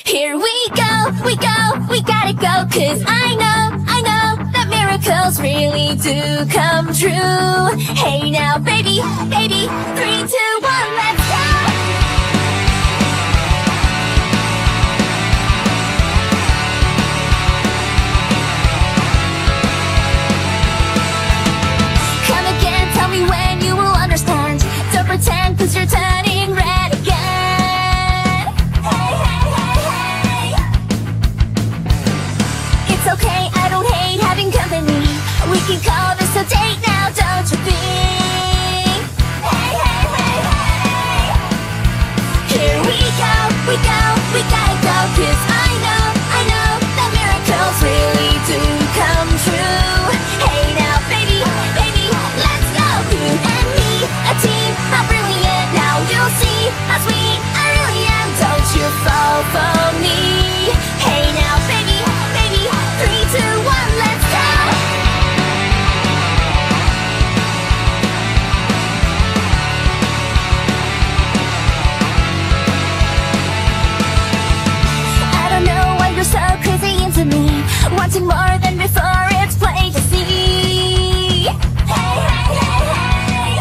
Here we go, we gotta go. 'Cause I know that miracles really do come true. Hey now, baby, 3, 2, 1, let's go. Come again, tell me when you will understand. Don't pretend, 'cause you're turning red again. Hey, hey, hey, hey. It's okay, I don't hate having company. We can call this a date now, don't you think? Hey, hey, hey, hey. Here we go, we gotta go. 'Cause I know that miracles really do come true. Hey now, baby, let's go. You and me, a team, how brilliant. Now you'll see how sweet I really am. Don't you fall for me. Hey now, baby, 3, 2, 1, let's go. I don't know why you're so crazy into me, wanting more than before, it's plain to see. Hey, hey, hey, hey.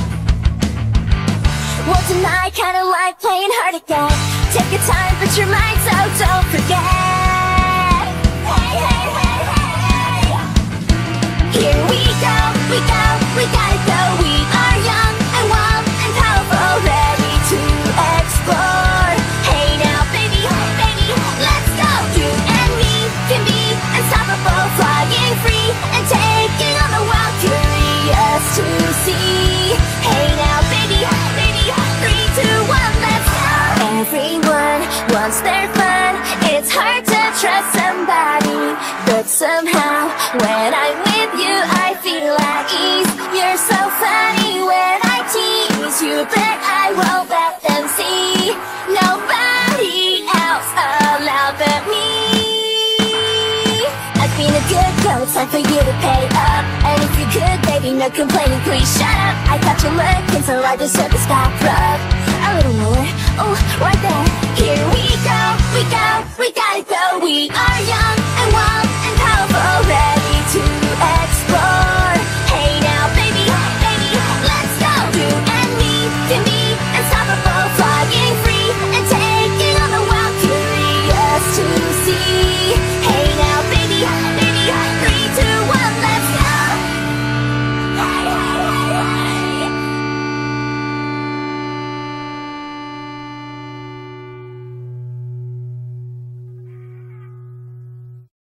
Well, tonight kinda like playing hard again. Take your time, put your mind, so don't forget. Hey, hey, hey, hey. Here we go, we gotta go. We are young and wild and powerful, ready to explore. Hey now, baby, let's go. You and me can be unstoppable, flying free and taking on the world, curious to see. Hey now, baby, 3, 2, 1, let's go. Everyone wants their fun. It's hard to trust somebody, but somehow when I'm with you I feel at ease. You're so funny when I tease you, but I won't let them see. Nobody else allowed but me. I've been a good girl, it's time for you to pay up. And if you could, baby, no complaining, please shut up. I got you looking, so I deserve this back rub. A little more, oh, right there. Here we go, we gotta go. We are young